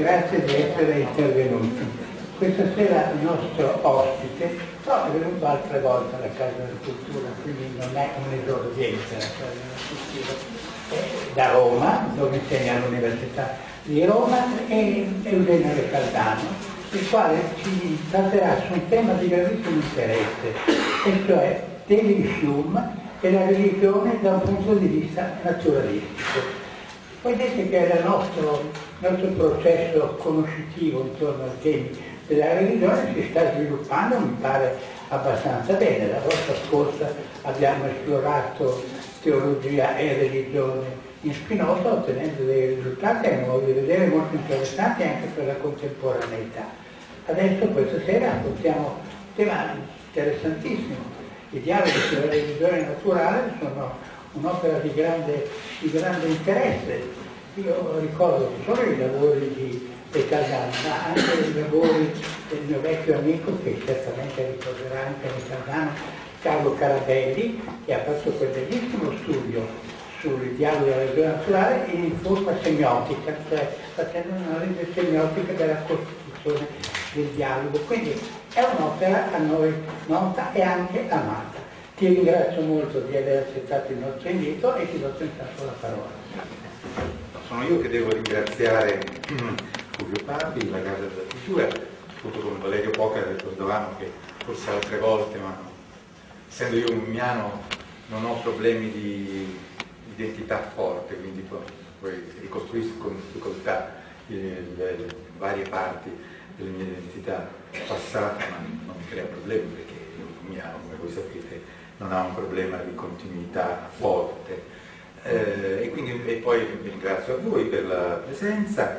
grazie di essere intervenuti. Questa sera il nostro ospite è venuto altre volte alla Casa della Cultura, quindi non è un'esordienza la Casa della Cultura, è da Roma, dove insegna all'Università di Roma, e Eugenio Recaldano, il quale ci tratterà su un tema di grandissimo interesse, e cioè David Hume e la religione da un punto di vista naturalistico. Vedete che il nostro processo conoscitivo intorno ai temi della religione si sta sviluppando, mi pare, abbastanza bene. La volta scorsa abbiamo esplorato teologia e religione in Spinoza, ottenendo dei risultati, a modo di vedere, molto interessanti anche per la contemporaneità. Adesso, questa sera, affrontiamo un tema interessantissimo. I dialoghi sulla religione naturale sono un'opera di grande interesse. Io ricordo non solo i lavori di Recaldano, ma anche i lavori del mio vecchio amico, che certamente ricorderà anche Recaldano, Carlo Carabelli, che ha fatto quel bellissimo studio sui dialoghi della religione naturale in forma semiotica, cioè facendo un'analisi semiotica della costituzione del dialogo. Quindi è un'opera a noi nota e anche amata. Ti ringrazio molto di aver accettato il nostro invito e ti do senz'altro la parola. Sono io che devo ringraziare Fulvio Papi, la Casa della Cultura, tutto con Valerio Poca, ricordavamo che forse altre volte, ma essendo io un miano non ho problemi di identità forte, quindi poi ricostruisco con difficoltà le varie parti della mia identità passata, ma non mi crea problemi perché un miano, come voi sapete, non ha un problema di continuità forte. E poi vi ringrazio a voi per la presenza.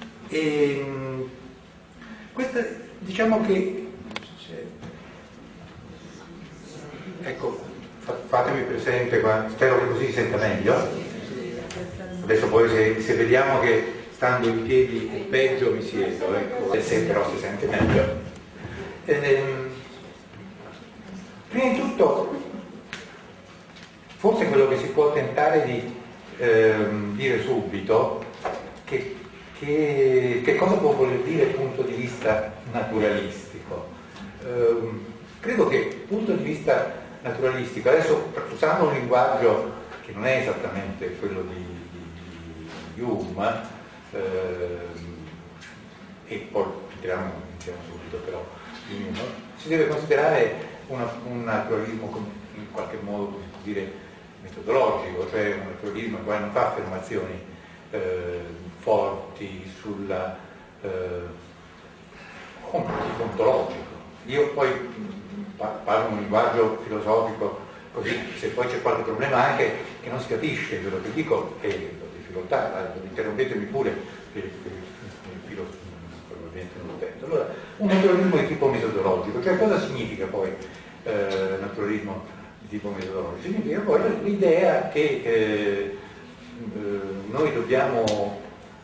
Questa, diciamo che, ecco, fatemi presente, spero che così si senta meglio. Adesso poi se vediamo che stando in piedi è peggio mi siedo, ecco, però si sente meglio. Prima di tutto, forse quello che si può tentare di dire subito, che cosa può voler dire punto di vista naturalistico. Credo che punto di vista naturalistico, adesso usando un linguaggio che non è esattamente quello di Hume, e poi entriamo subito però di Hume, si deve considerare un naturalismo in qualche modo, come dire, metodologico, cioè un naturalismo che non fa affermazioni forti sulla ontologico. Io poi parlo un linguaggio filosofico, così se poi c'è qualche problema anche che non si capisce quello che dico, e ho difficoltà, interrompetemi pure, il filo probabilmente non lo tento. Allora, un naturalismo di tipo metodologico, cioè cosa significa poi naturalismo di tipo metodologico? Significa poi l'idea che noi dobbiamo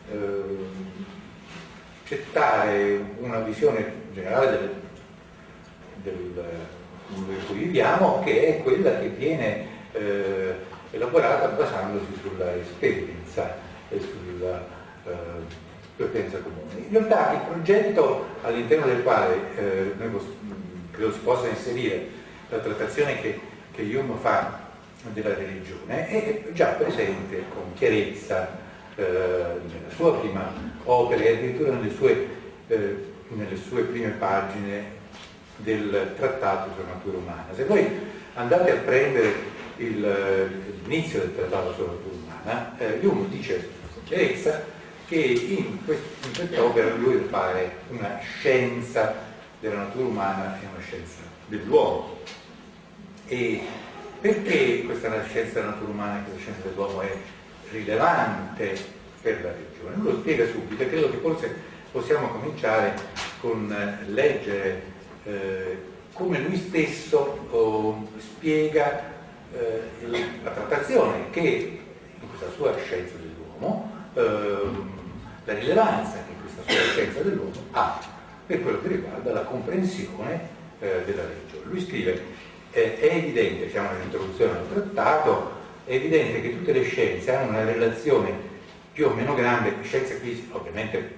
accettare una visione generale del mondo in cui viviamo, che è quella che viene elaborata basandosi sulla esperienza e sulla esperienza comune. In realtà il progetto all'interno del quale noi credo si possa inserire la trattazione che Hume fa della religione è già presente con chiarezza nella sua prima opera e addirittura nelle sue prime pagine del trattato sulla natura umana. Se voi andate a prendere l'inizio del trattato sulla natura umana, Hume dice con chiarezza che in quest'opera lui deve fare una scienza della natura umana e una scienza dell'uomo. E perché questa scienza della natura umana e questa scienza dell'uomo è rilevante per la religione? Lui lo spiega subito e credo che forse possiamo cominciare con leggere come lui stesso spiega la trattazione che in questa sua scienza dell'uomo, la rilevanza che questa sua scienza dell'uomo ha per quello che riguarda la comprensione della religione. Lui scrive: è evidente, siamo nell'introduzione al trattato, è evidente che tutte le scienze hanno una relazione più o meno grande, scienze qui ovviamente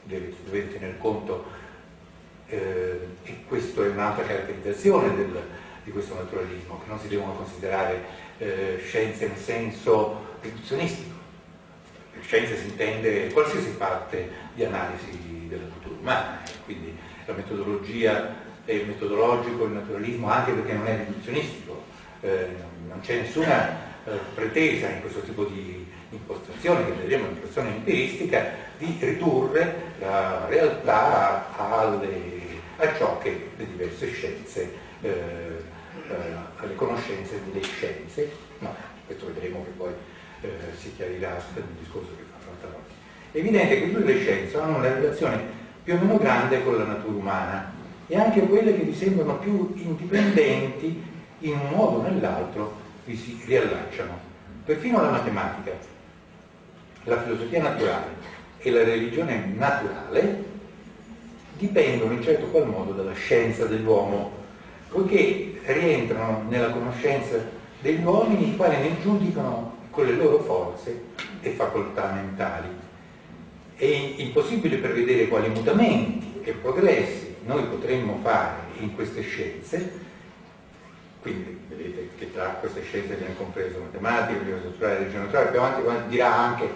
dovete tener conto, e questa è un'altra caratterizzazione di questo naturalismo, che non si devono considerare scienze nel senso riduzionistico. Per scienza si intende qualsiasi parte di analisi della cultura umana, quindi la metodologia è metodologico, il naturalismo, anche perché non è riduzionistico, non c'è nessuna pretesa in questo tipo di impostazione, che vedremo in impostazione empiristica, di ridurre la realtà a ciò che le diverse scienze, alle conoscenze delle scienze. No, questo vedremo che poi si chiarirà nel discorso che fa l'altra volta. È evidente che tutte le scienze hanno una relazione più o meno grande con la natura umana, e anche quelle che vi sembrano più indipendenti in un modo o nell'altro vi si riallacciano. Perfino la matematica, la filosofia naturale e la religione naturale dipendono in certo qual modo dalla scienza dell'uomo, poiché rientrano nella conoscenza degli uomini, i quali ne giudicano con le loro forze e facoltà mentali. È impossibile prevedere quali mutamenti e progressi noi potremmo fare in queste scienze. Quindi vedete che tra queste scienze viene compreso matematica, filosofia naturale, religione naturale, più avanti dirà anche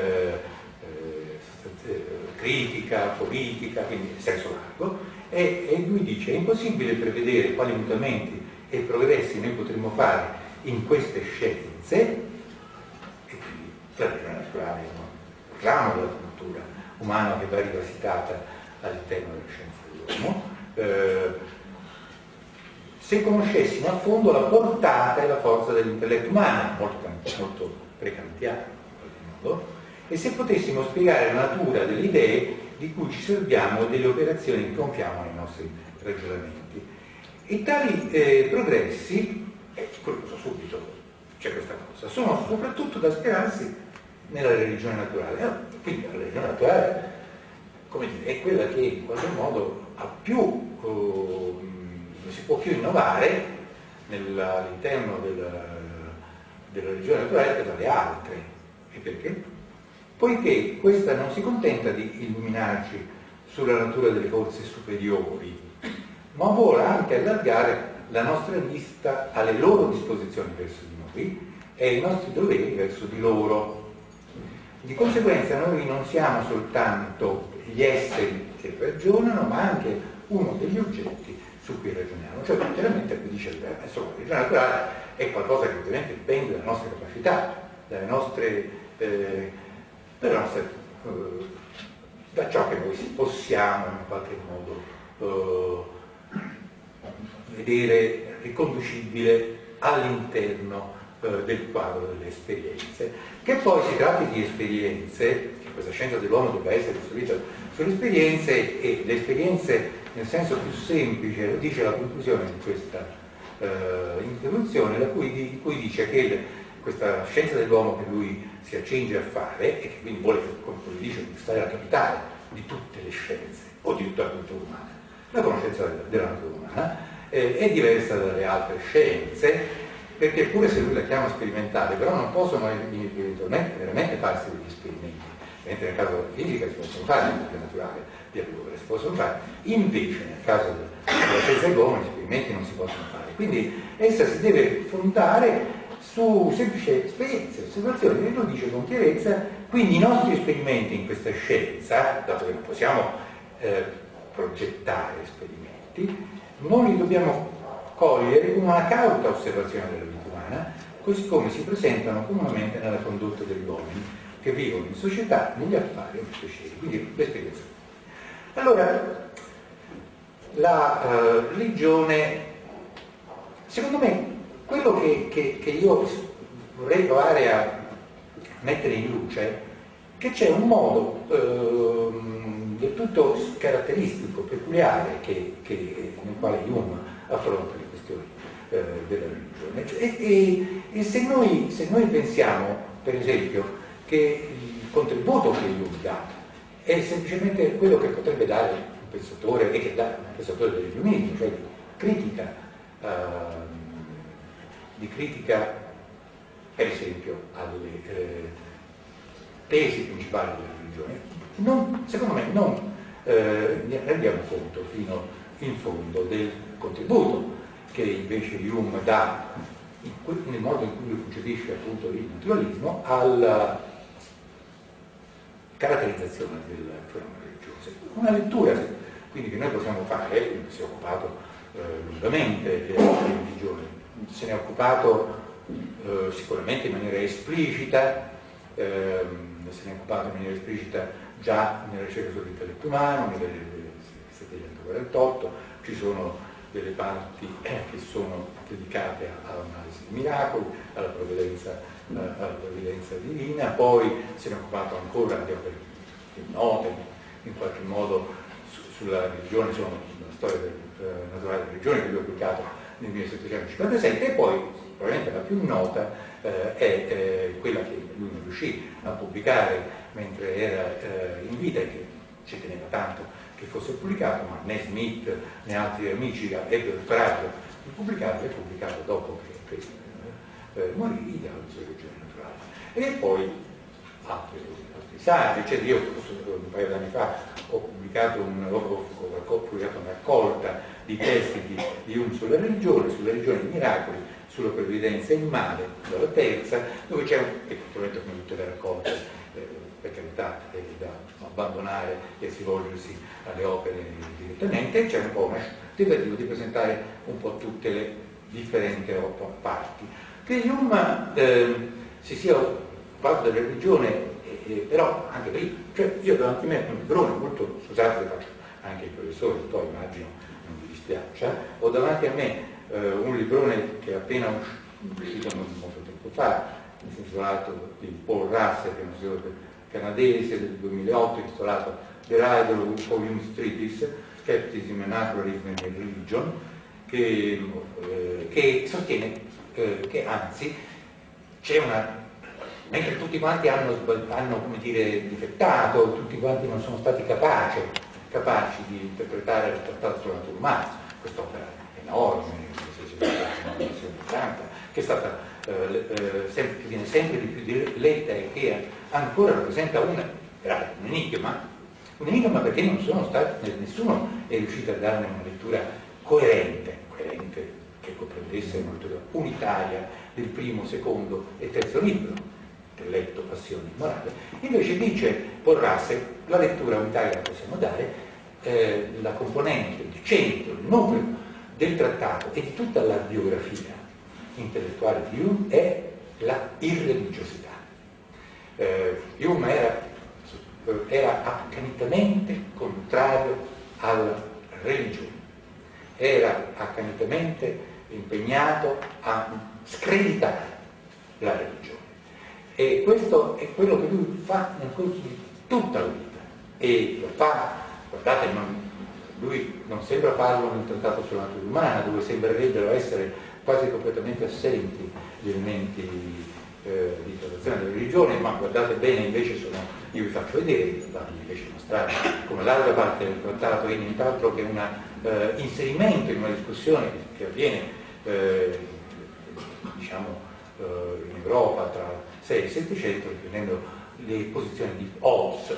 critica, politica, quindi in senso largo, e lui dice: è impossibile prevedere quali mutamenti e progressi noi potremmo fare in queste scienze, e quindi la religione naturale è un ramo della cultura umana che va rivisitata all'interno della scienza dell'uomo, se conoscessimo a fondo la portata e la forza dell'intelletto umano, molto precantiano in qualche modo, e se potessimo spiegare la natura delle idee di cui ci serviamo e delle operazioni che compiamo nei nostri ragionamenti. E tali progressi, curioso subito c'è questa cosa, sono soprattutto da spierarsi nella religione naturale. Quindi la religione naturale, come dire, è quella che in qualche modo ha più si può più innovare all'interno della religione naturale che dalle altre. E perché? Poiché questa non si contenta di illuminarci sulla natura delle forze superiori, ma vuole anche allargare la nostra vista alle loro disposizioni verso di noi e ai nostri doveri verso di loro. Di conseguenza noi non siamo soltanto gli esseri che ragionano, ma anche uno degli oggetti su cui ragioniamo, cioè chiaramente qui dice la religione naturale è qualcosa che ovviamente dipende dalle nostre capacità, dalle nostre, da ciò che noi possiamo in qualche modo vedere riconducibile all'interno del quadro delle esperienze. Che poi si tratti di esperienze, che questa scienza dell'uomo debba essere costruita sulle esperienze, e le esperienze nel senso più semplice, lo dice la conclusione di questa introduzione, di cui dice che questa scienza dell'uomo che lui si accinge a fare, e che quindi vuole, come dice, stare alla capitale di tutte le scienze o di tutta la cultura umana, la conoscenza della natura umana, è diversa dalle altre scienze, perché pure se lui la chiama sperimentale, però non possono veramente farsi degli esperimenti, mentre nel caso della fisica si possono fare, nel naturale di allora si possono fare, invece nel caso della scienza dell'uomo gli esperimenti non si possono fare. Quindi essa si deve fondare su semplici esperienze, osservazioni, e lo dice con chiarezza. Quindi i nostri esperimenti in questa scienza, dato che non possiamo progettare esperimenti, non li dobbiamo cogliere come una cauta osservazione della vita umana, così come si presentano comunemente nella condotta degli uomini che vivono in società, negli affari e nei piaceri, quindi l'esperienza. Allora, la religione, secondo me, quello che io vorrei provare a mettere in luce, che c'è un modo del tutto caratteristico, peculiare, nel quale Hume affronta le questioni della religione. E se noi pensiamo, per esempio, che il contributo che Hume dà è semplicemente quello che potrebbe dare un pensatore, e che dà un pensatore dell'illuminismo, cioè di critica, per esempio, alle tesi principali della religione religione, secondo me non ne rendiamo conto fino in fondo del contributo che invece Hume dà nel modo in cui lui concepisce appunto il naturalismo alla caratterizzazione del fenomeno religioso. Una lettura quindi che noi possiamo fare, si è occupato lungamente della religione, se ne è occupato sicuramente in maniera esplicita, se ne è occupato in maniera esplicita già nella ricerca sull'intelletto umano, nel 1748, ci sono delle parti che sono dedicate all'analisi dei miracoli, alla provvidenza divina, poi se ne è occupato ancora di opere note, in qualche modo sulla religione, sono la storia naturale della religione che lui ha pubblicato nel 1757, e poi probabilmente la più nota è quella che lui non riuscì a pubblicare mentre era in vita e che ci teneva tanto che fosse pubblicato, ma né Smith né altri amici ebbero il coraggio di pubblicarlo, e pubblicato dopo che morì, Ideale sulla religione naturale. E poi altri saggi, cioè io un paio d'anni fa ho pubblicato una raccolta di testi di Hume sulla religione dei miracoli, sulla previdenza e il male, dalla terza, dove c'è e naturalmente come tutte le raccolte, per carità, da abbandonare e rivolgersi alle opere direttamente, c'è un po' un tentativo di presentare un po' tutte le differenti parti. Che Hume si sia occupato della religione, però anche prima, cioè io davanti a me un librone molto, scusate se faccio anche il professore, poi immagino non vi dispiaccia, ho davanti a me un librone che è appena uscito molto tempo fa, intitolato di Paul Russell, che è uno scrittore canadese del 2008, intitolato The Rider of Hume's Treatise, Skepticism and Naturalism and Religion, che sostiene che anzi c'è una, mentre tutti quanti hanno come dire, difettato, tutti quanti non sono stati capaci di interpretare il trattato sulla natura umana, quest'opera enorme, che è stata che viene sempre di più letta e che ancora rappresenta un enigma perché non sono stati, nessuno è riuscito a darne una lettura coerente che comprendesse una lettura unitaria del primo, secondo e terzo libro, intelletto, passione, morale. Invece dice Paul Russell, la lettura unitaria la possiamo dare, la componente, il centro, il nucleo del trattato e di tutta la biografia intellettuale di Hume è la irreligiosità. Hume era accanitamente contrario alla religione, era accanitamente impegnato a screditare la religione, e questo è quello che lui fa nel corso di tutta la vita, e lo fa, guardate, lui non sembra farlo nel trattato sulla natura umana, dove sembrerebbero essere quasi completamente assenti gli elementi di trattazione della religione, ma guardate bene, invece io vi faccio vedere, invece mostrare come larga parte del trattato è nient'altro che un inserimento in una discussione che avviene in Europa tra 6 e 700, riprendendo le posizioni di Hobbes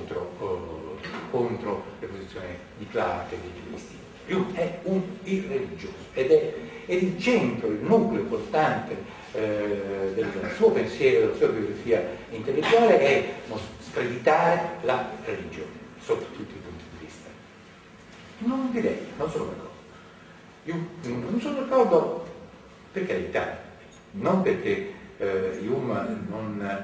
contro le posizioni di Clarke e di Christie. Hume è un irreligioso ed è il centro, il nucleo portante del suo pensiero, della sua biografia intellettuale è screditare la religione sotto tutti i punti di vista. Non direi, non sono d'accordo. Non sono d'accordo per carità, non perché Hume non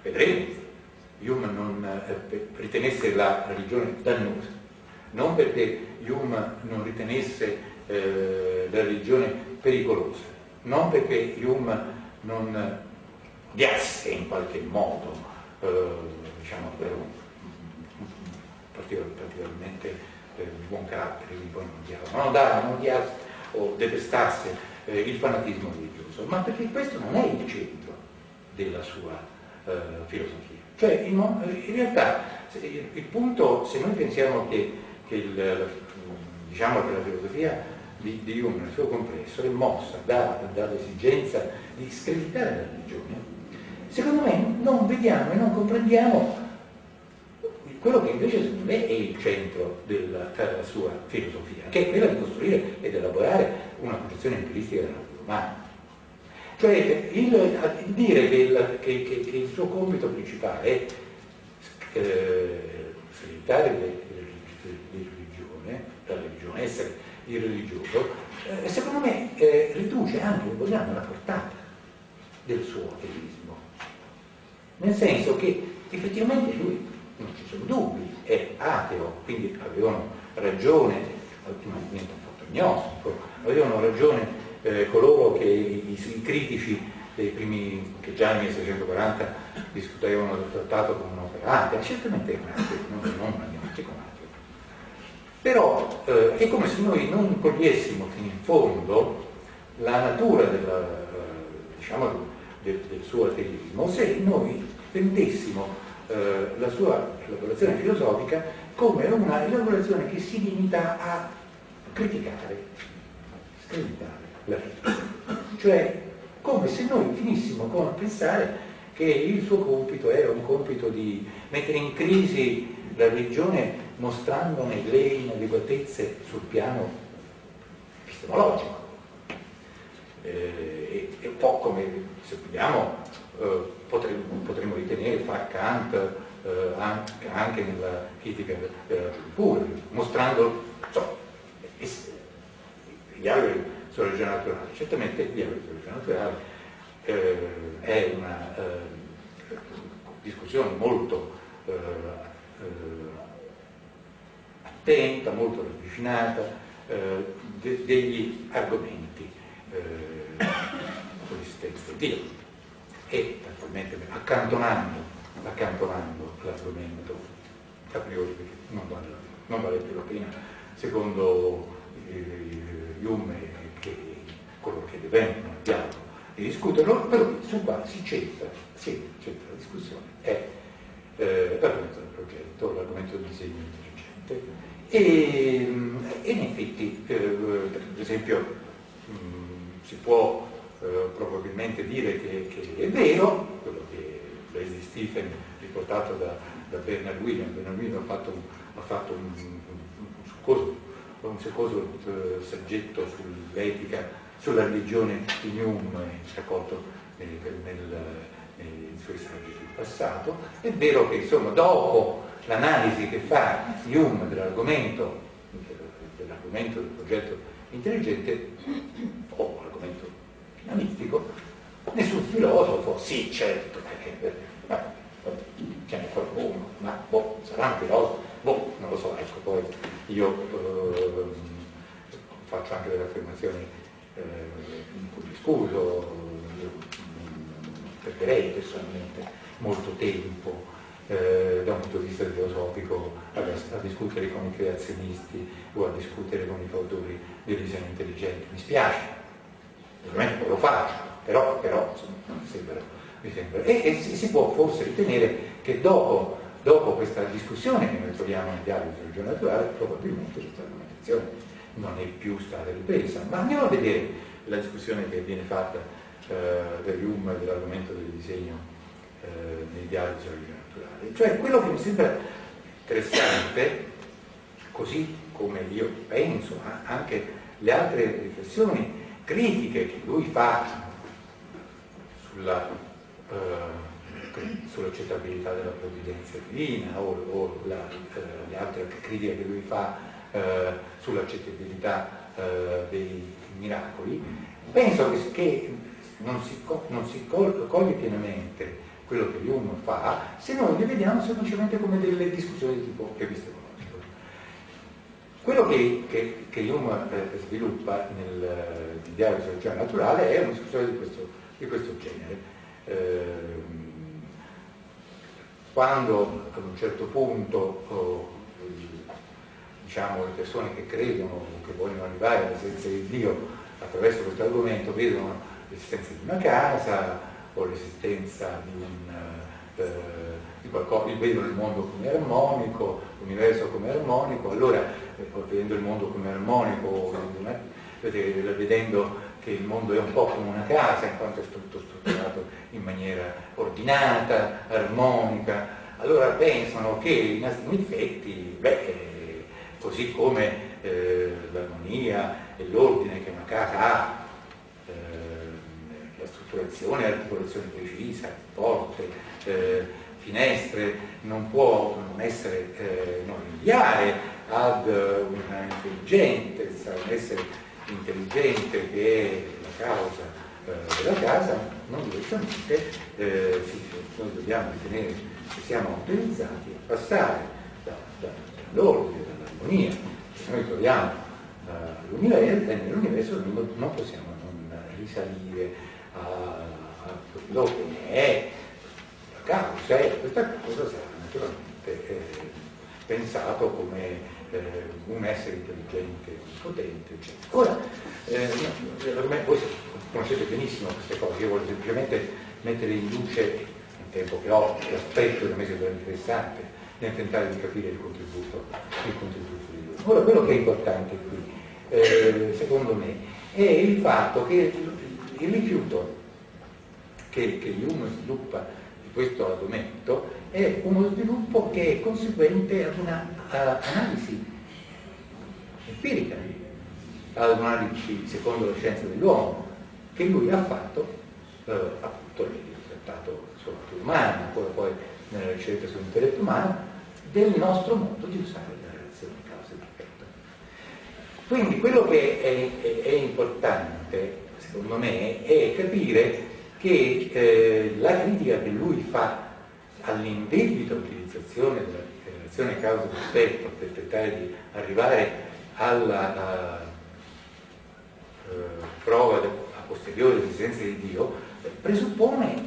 ritenesse la religione dannosa, non perché Hume non ritenesse la religione pericolosa, non perché Hume non odiasse in qualche modo per un particolarmente buon carattere, quindi poi non odiasse o detestasse il fanatismo religioso, ma perché questo non è il centro della sua filosofia. Cioè in realtà il punto, se noi pensiamo che la filosofia di Hume nel suo complesso è mossa dall'esigenza di screditare la religione, secondo me non vediamo e non comprendiamo quello che invece secondo me è il centro della sua filosofia, che è quella di costruire ed elaborare una concezione empiristica della natura umana. Cioè dire che il suo compito principale è slittare la religione, essere irreligioso, secondo me riduce anche, se vogliamo, la portata del suo ateismo. Nel senso che effettivamente lui, non ci sono dubbi, è ateo, quindi avevano ragione, niente affatto gnostico, avevano ragione coloro che i critici dei primi, che già nel 1640 discutevano del trattato come un'opera atea, certamente è un ateo, non un agnostico, un ateo. Però è come se noi non cogliessimo fino in fondo la natura del suo ateismo, se noi prendessimo la sua elaborazione filosofica come una elaborazione che si limita a criticare, screditare la religione. Cioè, come se noi finissimo con pensare che il suo compito era un compito di mettere in crisi la religione mostrandone le inadeguatezze sul piano epistemologico. E un po' come, se vogliamo, potremmo ritenere fa Kant anche nella critica della ragione pura, mostrando il dialogo sulla religione naturale. Certamente il dialogo sulla religione naturale è una discussione molto attenta, molto ravvicinata degli argomenti sull'esistenza di Dio, e naturalmente accantonando l'argomento a priori, perché non vale più la pena, secondo Hume, che coloro che vengono al dialogo e discutono, però su quale si centra la discussione è l'argomento del progetto, l'argomento del disegno intelligente, e in effetti per esempio si può probabilmente dire che è vero quello che Leslie Stephen, riportato da Bernard Williams. Bernard Williams ha fatto un succoso saggetto sull'etica, sulla religione di Hume, raccolto nei suoi saggi sul passato. È vero che insomma dopo l'analisi che fa Hume dell'argomento del progetto intelligente o argomento finalistico, nessun filosofo, sì certo, ce n'è qualcuno, ma sarà un filosofo, non lo so, ecco, poi io faccio anche delle affermazioni in cui discuto, io perderei personalmente molto tempo da un punto di vista filosofico a discutere con i creazionisti o a discutere con i fautori del disegno intelligente. Mi spiace, ovviamente poi lo faccio, però insomma, mi sembra. E si può forse ritenere che dopo questa discussione che noi troviamo nel dialogo sulla religione naturale, probabilmente questa argomentazione non è più stata ripresa. Ma andiamo a vedere la discussione che viene fatta da Hume dell'argomento del disegno nei dialoghi sulla religione naturale. Cioè, quello che mi sembra interessante, così come io penso anche le altre riflessioni critiche che lui fa sull'accettabilità della provvidenza divina o le altre critiche che lui fa sull'accettabilità dei miracoli, penso che non si coglie pienamente quello che Hume fa se noi le vediamo semplicemente come delle discussioni di tipo epistemologico. Quello che Hume sviluppa nel dialogo sulla religione naturale è una discussione di questo genere. Quando ad un certo punto diciamo, le persone che credono, che vogliono arrivare all'esistenza di Dio attraverso questo argomento, vedono l'esistenza di una casa o l'esistenza di qualcosa, vedono il mondo come armonico, l'universo come armonico, allora vedendo il mondo come armonico, vedendo che il mondo è un po' come una casa in quanto è tutto strutturato in maniera ordinata, armonica, allora pensano che in effetti, così come l'armonia e l'ordine che una casa ha, la strutturazione e l'articolazione precisa, porte, finestre, non può non essere, non rinviare ad una intelligenza, un essere intelligente che è la causa della casa, non diversamente noi dobbiamo ritenere che siamo autorizzati a passare dall'ordine, dall'armonia che noi troviamo all'universo, e nell'universo non possiamo non risalire a quello che è la causa, e questa cosa sarà naturalmente pensato come un essere intelligente, potente, eccetera. Ora, voi conoscete benissimo queste cose, io voglio semplicemente mettere in luce, in tempo che ho, l'aspetto che a me sembra interessante nel tentare di capire il contributo di Hume. Ora, quello che è importante qui, secondo me, è il fatto che il rifiuto che Hume sviluppa di questo argomento è uno sviluppo che è conseguente ad una analisi empirica, ad un'analisi secondo la scienza dell'uomo, che lui ha fatto appunto nel trattato sulla natura umana, poi nella ricerca sull'intelletto umano, del nostro modo di usare la relazione causa ed effetto. Quindi quello che è importante, secondo me, è capire che la critica che lui fa all'indebita utilizzazione della relazione causa ed effetto per tentare di arrivare alla prova a posteriore dell'esistenza di Dio, presuppone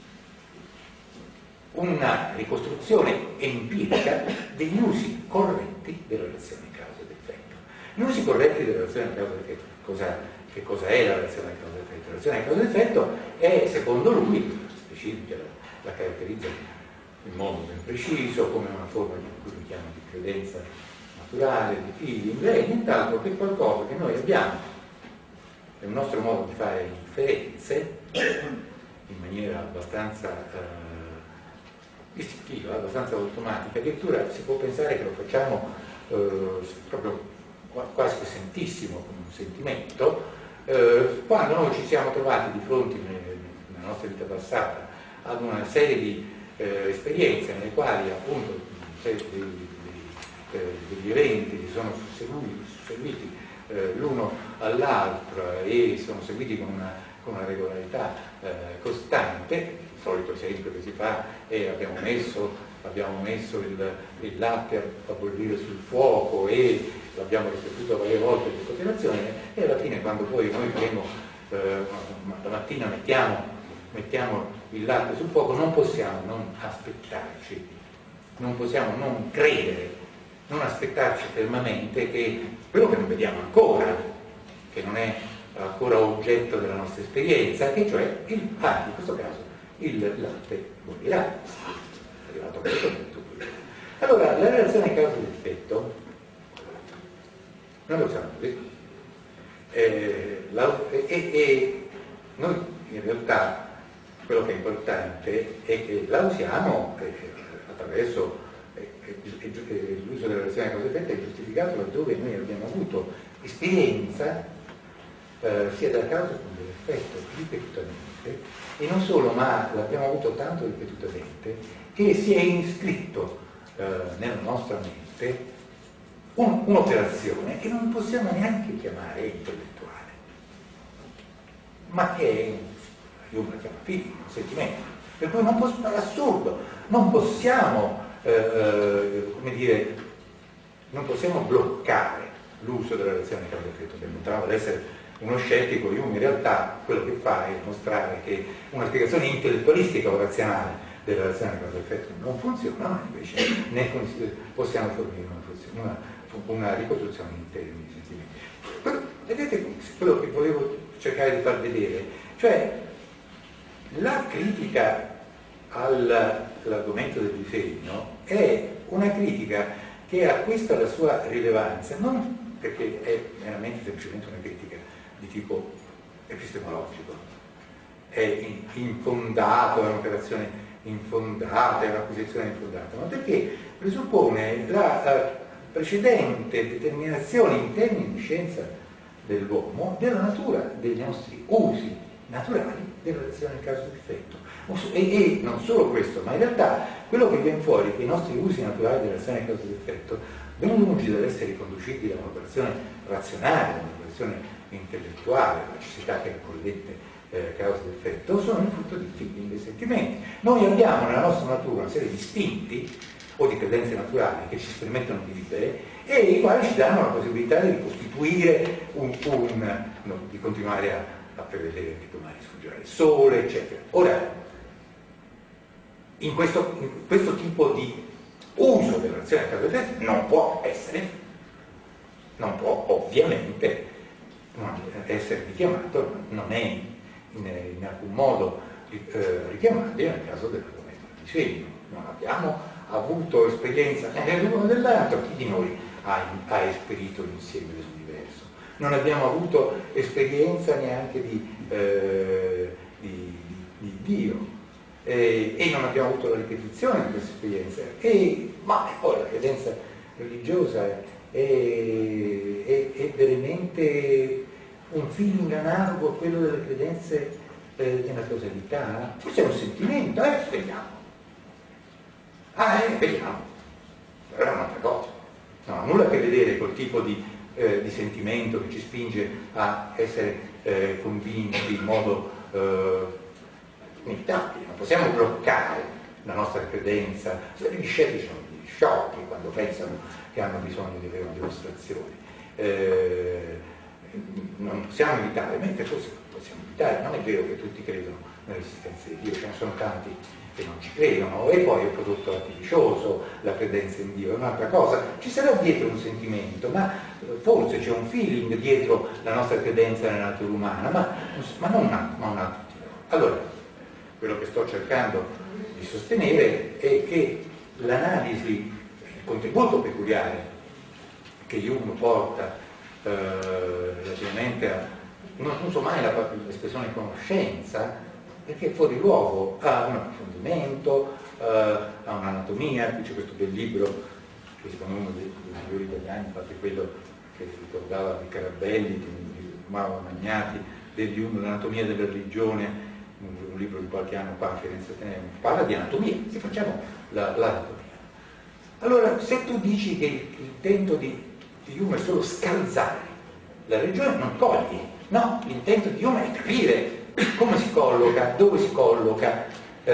una ricostruzione empirica degli usi corretti della relazione causa ed effetto. Gli usi corretti della relazione causa ed effetto, che cosa è la relazione causa ed effetto? La relazione causa ed effetto è, secondo lui, specifica, la caratterizza in modo ben preciso, come una forma di cui lui chiama di credenza naturale, di feeling, è nient'altro che qualcosa che noi abbiamo nel nostro modo di fare inferenze in maniera abbastanza istintiva, abbastanza automatica, addirittura si può pensare che lo facciamo proprio quasi che sentissimo, come un sentimento, quando noi ci siamo trovati di fronte nella nostra vita passata ad una serie di esperienze nelle quali appunto degli eventi si sono susseguiti l'uno all'altro e sono seguiti con una regolarità costante. Il solito esempio che si fa è abbiamo messo il latte a bollire sul fuoco e l'abbiamo ripetuto varie volte in continuazione, e alla fine, quando poi noi la mattina mettiamo il latte sul fuoco, non possiamo non aspettarci, non possiamo non credere, non aspettarci fermamente che quello che non vediamo ancora, che non è ancora oggetto della nostra esperienza, che cioè in questo caso il latte bollirà. È arrivato a questo punto. Allora, la relazione causa ed effetto noi lo usiamo così, e noi in realtà quello che è importante è che la usiamo attraverso l'uso della relazione causa ed effetto è giustificato laddove noi abbiamo avuto esperienza sia della causa che dell'effetto ripetutamente, e non solo, ma l'abbiamo avuto tanto ripetutamente che si è iscritto nella nostra mente un'operazione che non possiamo neanche chiamare intellettuale, ma che è, io la chiamo feeling, un sentimento, per cui è assurdo, non possiamo come dire, non possiamo bloccare l'uso della relazione causa-effetto. Sembrava ad essere uno scettico. Hume in realtà quello che fa è dimostrare che una spiegazione intellettualistica o razionale della relazione causa-effetto non funziona, ma invece possiamo fornire una ricostruzione in termini di sentimenti. Però, vedete quello che volevo cercare di far vedere, cioè la critica all'argomento del disegno è una critica che acquista la sua rilevanza non perché è meramente semplicemente una critica di tipo epistemologico, è infondato, è un'operazione infondata, è un'acquisizione infondata, ma perché presuppone la precedente determinazione in termini di scienza dell'uomo della natura dei nostri usi naturali della relazione causa-effetto. E non solo questo, ma in realtà quello che viene fuori è che i nostri usi naturali della relazione causa-effetto, ben lungi dall'essere riconducibili a un'operazione razionale, a un'operazione intellettuale, la necessità che è collette causa ed effetto, sono il frutto di feeling dei sentimenti. Noi abbiamo nella nostra natura una serie di istinti o di credenze naturali che ci permettono di vivere e i quali ci danno la possibilità di ricostituire di continuare a prevedere che domani sfuggerà il sole, eccetera. Ora, in questo tipo di uso della relazione causa ed effetto non può ovviamente essere richiamato, non è in alcun modo richiamabile nel caso dell'argomento del disegno. Non abbiamo avuto esperienza né dell'uno né dell'altro. Chi di noi ha esperito l'insieme dell'universo? Non abbiamo avuto esperienza neanche di Dio e non abbiamo avuto la ripetizione di queste esperienze. Ma poi la credenza religiosa è veramente un feeling analogo a quello delle credenze della causalità? Forse è un sentimento, vediamo. Vediamo. Però è un'altra cosa. Non ha nulla a che vedere col tipo di sentimento che ci spinge a essere convinti in modo inevitabile. Non possiamo bloccare la nostra credenza. Gli scettici sono degli sciocchi quando pensano che hanno bisogno di avere una dimostrazione. Non possiamo evitare, mentre forse possiamo evitare. Non è vero che tutti credono nell'esistenza di Dio, ce ne sono tanti che non ci credono, e poi è un prodotto artificioso, la credenza in Dio è un'altra cosa. Ci sarà dietro un sentimento, ma forse c'è un feeling dietro la nostra credenza nella natura umana, ma non a tutti. Allora, quello che sto cercando di sostenere è che l'analisi, il contributo peculiare che Jung porta relativamente a, non uso mai l'espressione conoscenza, perché è fuori luogo, ha un approfondimento, ha un'anatomia. Qui c'è questo bel libro, che secondo uno dei migliori italiani, infatti quello che ricordava di Carabelli, di Mauro Magnati, del Jung, l'anatomia della religione, un libro di qualche anno fa a Firenze Ateneo, parla di anatomia, se facciamo l'anatomia. Allora, se tu dici che l'intento di Hume è solo scalzare la religione, non cogli. No, l'intento di Hume è capire come si colloca, dove si colloca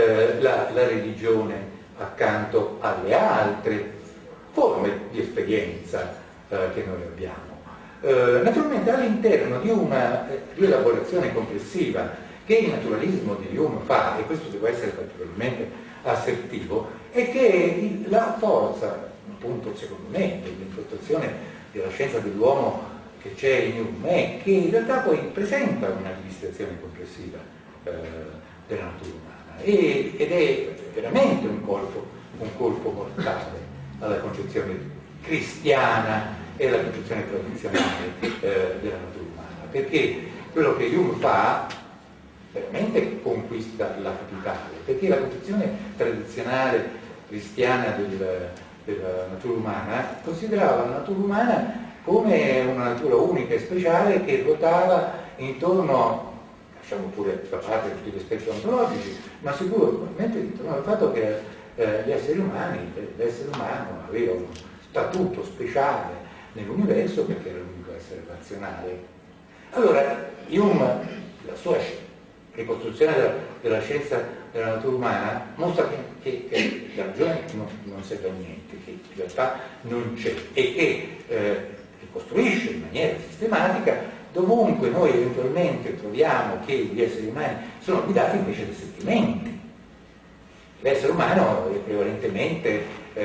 la religione accanto alle altre forme di esperienza che noi abbiamo. Naturalmente all'interno di una rielaborazione complessiva che il naturalismo di Hume fa, e questo deve essere particolarmente assertivo, è che la forza, appunto secondo me, dell'impostazione della scienza dell'uomo che c'è in Hume è che in realtà poi presenta una rivisitazione complessiva della natura umana ed è veramente un colpo mortale alla concezione cristiana e alla concezione tradizionale della natura umana, perché quello che Hume fa veramente conquista la capitale, perché la concezione tradizionale cristiana della natura umana considerava la natura umana come una natura unica e speciale che ruotava intorno, lasciamo pure da parte tutti gli aspetti ontologici, ma sicuramente intorno al fatto che gli esseri umani, l'essere umano aveva uno statuto speciale nell'universo perché era l'unico essere razionale. Allora, Hume, la sua ricostruzione della scienza della natura umana mostra che la ragione non serve a niente, che in realtà non c'è, e che ricostruisce in maniera sistematica dovunque noi eventualmente troviamo che gli esseri umani sono guidati invece dai sentimenti. L'essere umano è prevalentemente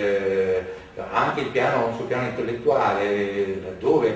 anche sul piano intellettuale, laddove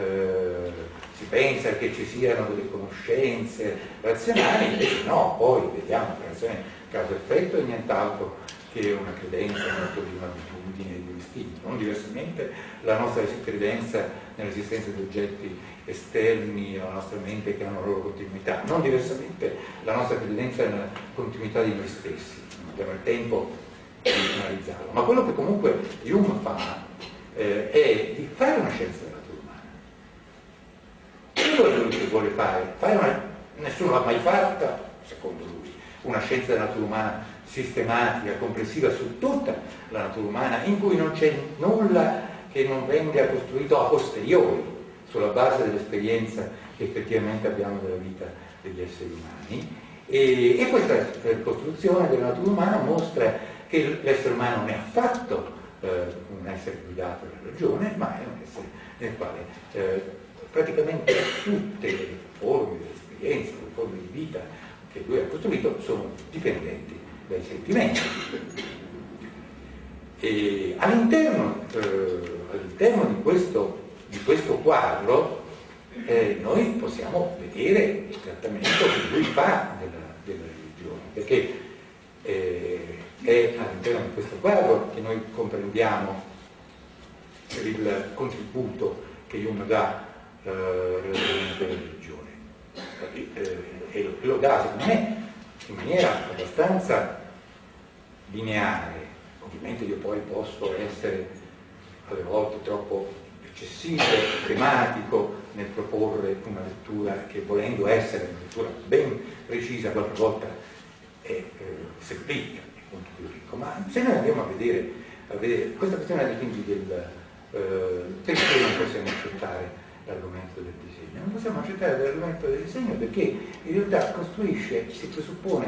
si pensa che ci siano delle conoscenze razionali, invece no, poi vediamo che la relazione causa-effetto è nient'altro che è una credenza molto di un'abitudine, di un istinto. Non diversamente la nostra credenza nell'esistenza di oggetti esterni alla nostra mente che hanno la loro continuità, non diversamente la nostra credenza nella continuità di noi stessi. Non abbiamo il tempo di analizzarlo. Ma quello che comunque Hume fa è di fare una scienza della natura umana. Quello è quello che vuole fare nessuno l'ha mai fatta, secondo lui, una scienza della natura umana sistematica, complessiva su tutta la natura umana, in cui non c'è nulla che non venga costruito a posteriori, sulla base dell'esperienza che effettivamente abbiamo della vita degli esseri umani. E questa costruzione della natura umana mostra che l'essere umano non è affatto un essere guidato dalla ragione, ma è un essere nel quale praticamente tutte le forme di esperienza, le forme di vita che lui ha costruito sono dipendenti dai sentimenti. E all'interno di questo quadro noi possiamo vedere il trattamento che lui fa della religione, perché è all'interno di questo quadro che noi comprendiamo il contributo che Hume dà relativamente alla religione, e lo dà secondo me in maniera abbastanza lineare. Ovviamente io poi posso essere alle volte troppo eccessivo, tematico nel proporre una lettura che, volendo essere una lettura ben precisa, qualche volta è semplifica, è molto più ricco. Ma se noi andiamo a vedere questa questione quindi perché non possiamo accettare l'argomento del disegno? Non possiamo accettare l'argomento del disegno perché in realtà si presuppone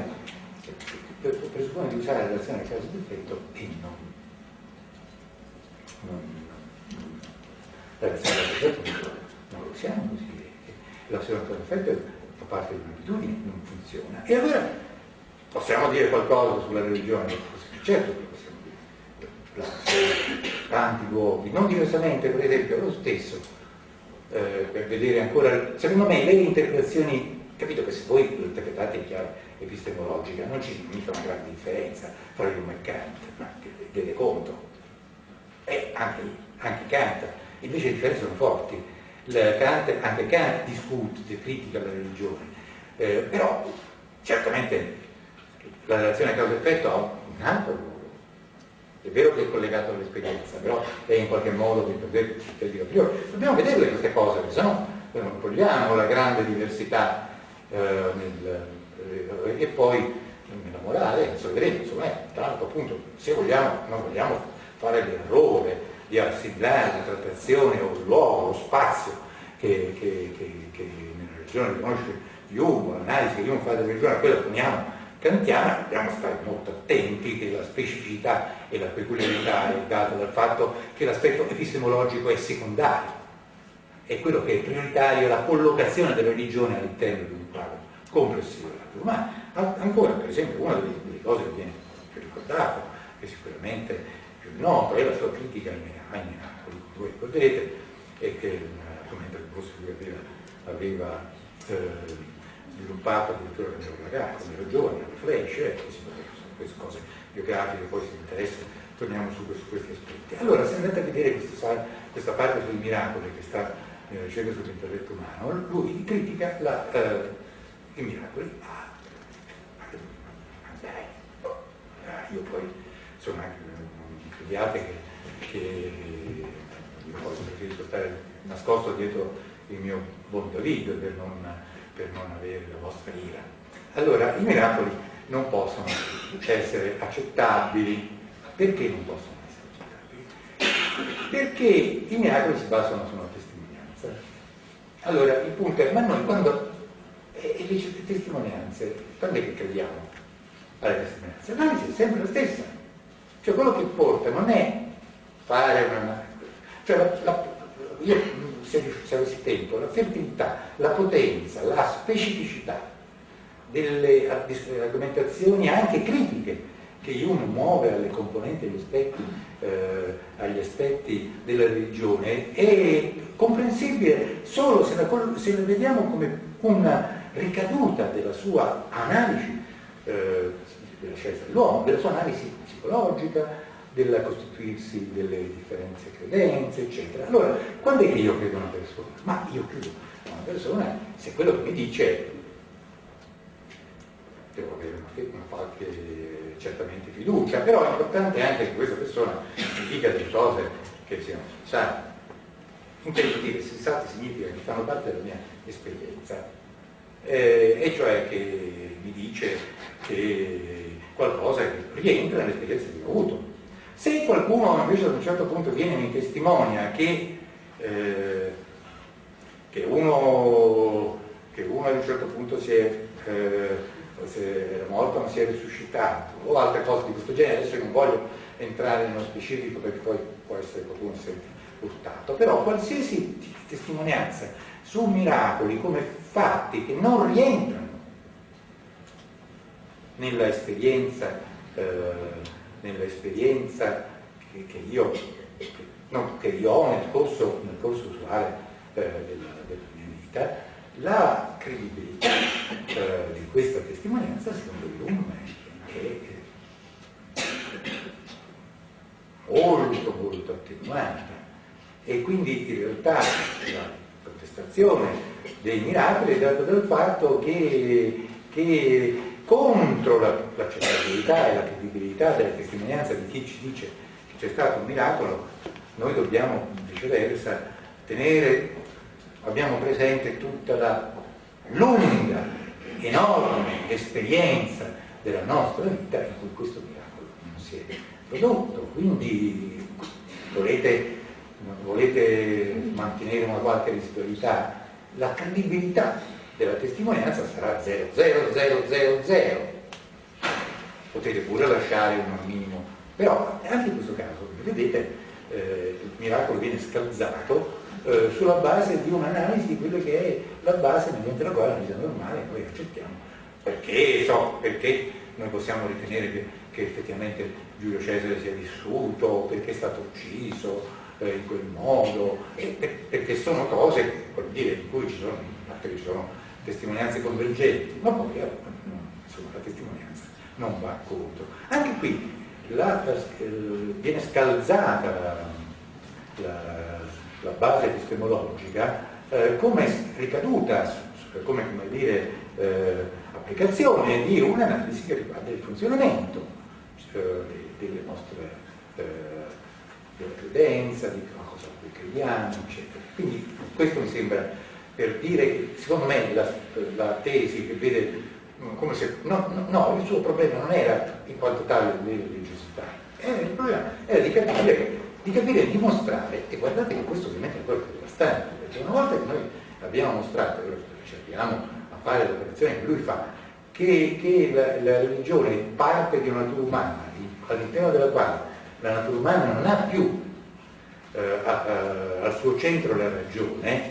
di usare la relazione causa-effetto e la relazione causa-effetto non lo usiamo così. La relazione causa-effetto fa parte di un'abitudine, non funziona. E allora possiamo dire qualcosa sulla religione? Certo che possiamo dire. Tanti luoghi, non diversamente, per esempio, lo stesso. Per vedere ancora, secondo me, le interpretazioni, capito che se voi lo interpretate in chiave epistemologica non c'è mica una grande differenza fra Hume e Kant, ma deve conto, e anche Kant, invece le differenze sono forti. Anche Kant discute, critica la religione, però certamente la relazione causa-effetto ha un altro ruolo. È vero che è collegato all'esperienza, però è in qualche modo dobbiamo vedere queste cose, perché sennò non cogliamo la grande diversità e poi nella morale, insomma, tanto appunto, se non vogliamo fare l'errore di assimilare la trattazione o il luogo, lo spazio che nella religione riconosce Hume, l'analisi che Hume fa della religione, quella che poniamo kantiana, dobbiamo stare molto attenti che la specificità e la peculiarità è data dal fatto che l'aspetto epistemologico è secondario, è quello che è prioritario, la collocazione della religione all'interno di un quadro complessivo della natura. Ma ancora, per esempio, una delle cose che viene più ricordato, che sicuramente più noto, è la sua critica ai miracoli, come voi ricorderete, e che è un argomento che forse lui aveva sviluppato addirittura quando ero ragazzo, quando ero giovane, alle Flash, queste cose biografiche, poi se vi interessa torniamo su questi aspetti. Allora, se andate a vedere questa parte sui miracoli che sta nella ricerca sull'intelletto umano, lui critica i miracoli. Io poi, insomma, non crediate che io poi preferisco stare nascosto dietro il mio buon David per non avere la vostra ira. Allora, i miracoli non possono essere accettabili. Perché non possono essere accettabili? Perché i miracoli si basano su una testimonianza. Allora, il punto è, ma noi quando le testimonianze, quando è che crediamo alle testimonianze? L'analisi è sempre la stessa. Cioè quello che porta non è fare una... Cioè io, se avessi tempo, la fertilità, la potenza, la specificità delle argomentazioni anche critiche che Hume muove alle componenti agli aspetti della religione è comprensibile solo se la vediamo come una ricaduta della sua analisi della scienza dell'uomo, della sua analisi psicologica, del costituirsi delle differenze credenze, eccetera. Allora, quando è che io credo a una persona? Ma io credo a una persona se quello che mi dice devo avere una qualche certamente fiducia, però è importante anche che questa persona mi dica delle cose che siano sensate. Intendo dire, sensate significa che fanno parte della mia esperienza, e cioè che mi dice che qualcosa che rientra nell'esperienza che ho avuto. Se qualcuno invece ad un certo punto viene e mi testimonia che uno ad un certo punto era morto ma si è risuscitato o altre cose di questo genere, adesso io non voglio entrare nello specifico perché poi può essere qualcuno sempre urtato, però qualsiasi testimonianza su miracoli come fatti che non rientrano nella esperienza che io ho nel corso usuale della mia vita, la credibilità di questa testimonianza secondo Hume è molto attenuata, e quindi in realtà la contestazione dei miracoli è data dal fatto che contro l'accettabilità e la credibilità della testimonianza di chi ci dice che c'è stato un miracolo, noi dobbiamo viceversa abbiamo presente tutta la lunga, enorme esperienza della nostra vita in cui questo miracolo non si è prodotto. Quindi volete mantenere una qualche residualità, la credibilità della testimonianza sarà 0,0000. Potete pure lasciare un minimo, però anche in questo caso, vedete, il miracolo viene scalzato sulla base di un'analisi di quello che è la base mediante la quale la vita normale noi accettiamo, perché noi possiamo ritenere che effettivamente Giulio Cesare sia vissuto, perché è stato ucciso in quel modo, perché sono cose, voglio dire, in cui ci sono testimonianze convergenti, ma poi insomma, la testimonianza non va contro. Anche qui viene scalzata la base epistemologica come ricaduta, come dire, applicazione di un'analisi che riguarda il funzionamento delle nostre della credenza, di cosa noi crediamo, eccetera. Quindi questo mi sembra per dire che secondo me la tesi che vede come se no, il suo problema non era in quanto tale la religiosità, il problema era di capire e dimostrare, e guardate che questo ovviamente è quello che è devastante, perché una volta che noi abbiamo mostrato, ci abbiamo a fare l'operazione che lui fa, che la religione è parte di una natura umana all'interno della quale la natura umana non ha più al suo centro la ragione,